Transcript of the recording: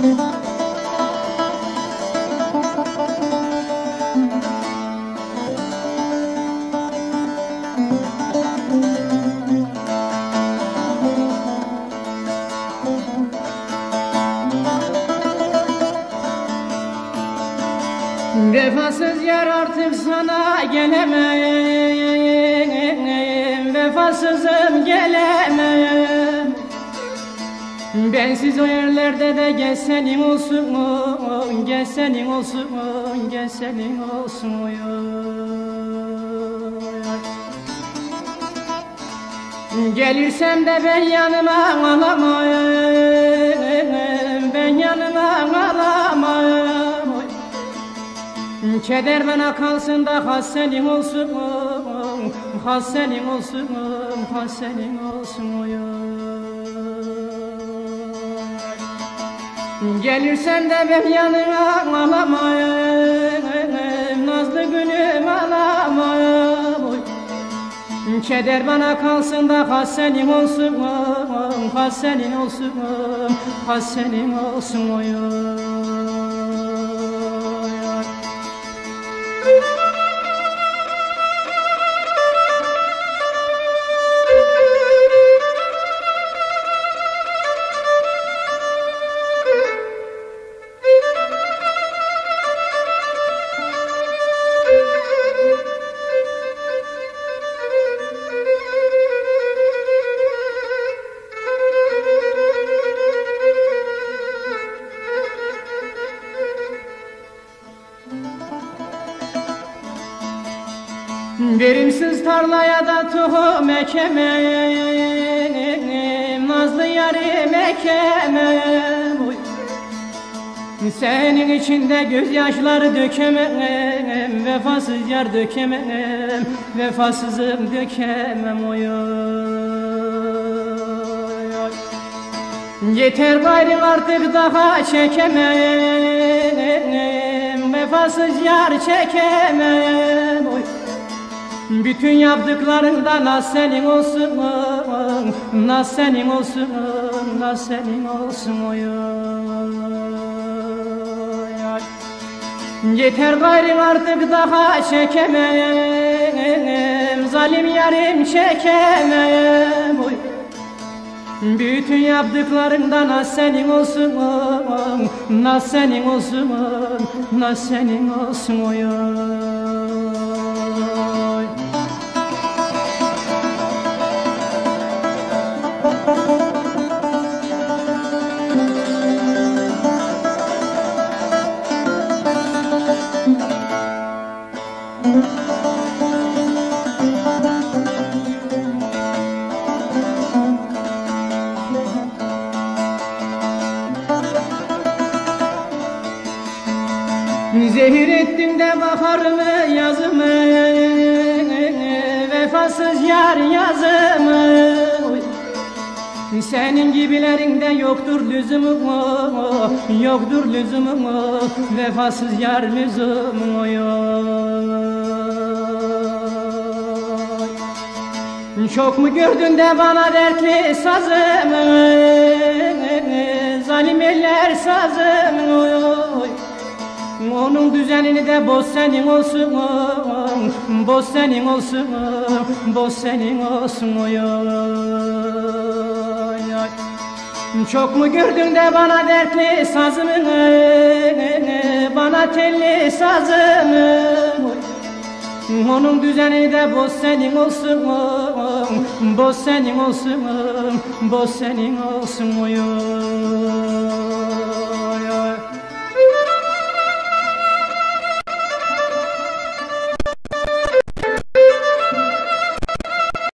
Vefasız yar artık sana gelemem, vefasızım gelemem. Bensiz o yerlerde de gel senin olsun, gel senin olsun, gel senin olsun. Gelirsem de ben yanıma alamam, ben yanıma alamam. Keder bana kalsın da has senin olsun, has senin olsun, has senin olsun. Gelirsen de ben yanına alamam, nazlı gülüm alamam. Keder bana kalsın da has senin olsun, has senin olsun, has senin olsun. Verimsiz tarlaya da tohum ekemem, nazlı yarim ekemem. Senin içinde gözyaşları dökemem, vefasız yar dökemem, vefasızım dökemem. Oy. Yeter gayrı artık daha çekemem, vefasız yar çekemem. Oy. Bütün yaptıklarından naz senin olsun, naz senin olsun, naz senin olsun. Oy. Yeter gayrı artık daha çekemem, zalim yarim çekemem. Oy. Bütün yaptıklarından naz senin olsun, naz senin olsun, naz senin olsun. Oy. Zehir ettin de baharımı yazımı, vefasız yar yazımı. Senin gibilerinde yoktur lüzumu, yoktur lüzumu, vefasız yar lüzumu. Çok mu gördün de bana dertli sazımı, zalim eller sazımı. Onun düzenini de boz senin olsun, boz senin olsun, boz senin olsun. Çok mu gördün de bana dertli sazımı, bana telli sazımı. Onun düzenini de boz senin olsun, boz senin olsun, boz senin olsun.